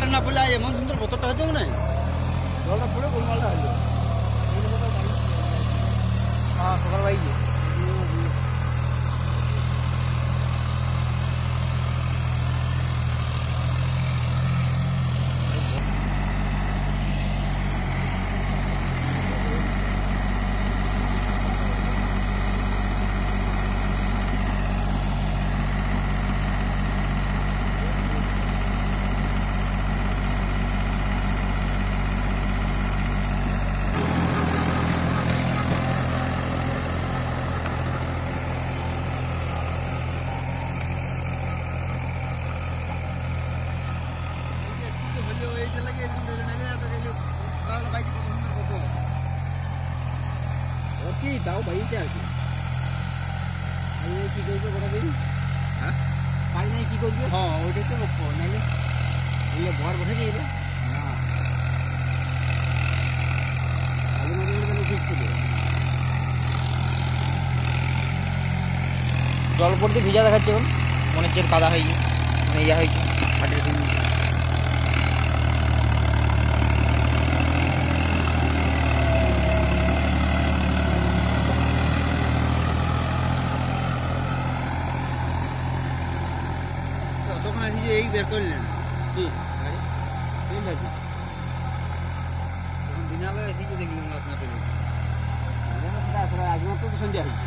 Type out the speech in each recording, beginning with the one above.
গোলমালটা না পড়লে এমন সুন্দর বোতলটা হতো না, জলটা পড়ে গোলমালটা হলো। হ্যাঁ সকাল বাইকে কি দাও বাইতে আর কি আমি কি করবো বড় দিন, হ্যাঁ পাই নাই কি করবো, হ্যাঁ ওইটাই তো নাইলে বললে ভর বসে যাইবে না আলু মাঝে ঠিক ছিল জল পড়তে ভিজা দেখাচ্ছে এখন মনে হচ্ছে কাদা হয়েছে মানে ইয়া হয়েছে মাটির দিন তখন আসি যে এই বের করলেন কি গাড়ি ট্রেন আছে তখন দিনালে আসি যে দেখলাম আপনার ট্রেন আজ মাত্র তো সন্ধ্যা হয়েছে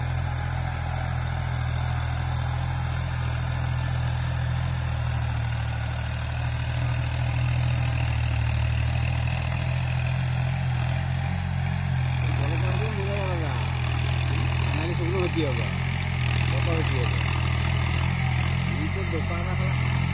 সেগুলো হতে হবে কত হতে হবে এই তো দোকান আছে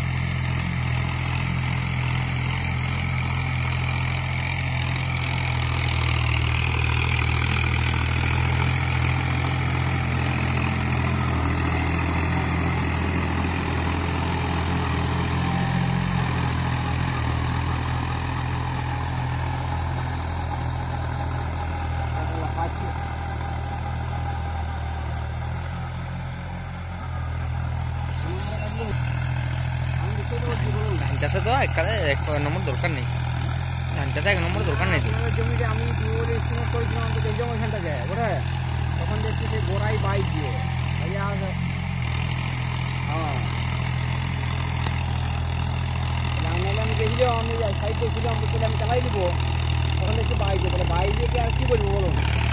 ধান চাষে তো এক নম্বর দরকার নেই, ধান চাষে এক নম্বর দরকার নেই তো জমিতে আমি এস্টিমেট করেছিলাম তো এই জমি এখানটা যায় বুঝলে তখন দেখছি যে গোড়াই বাইক দিয়ে হ্যাঁ আমি গেছিলাম আমি সাইড করছিলাম আমি চালাই দিব তখন দেখছি বাইক দিয়ে তাহলে বাইক দিয়ে আর কি বলবো বলুন।